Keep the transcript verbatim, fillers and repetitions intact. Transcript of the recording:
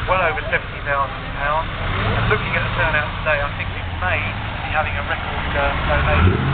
well over seventy thousand pounds. And looking at the turnout today, I think we may be having a record uh, donation.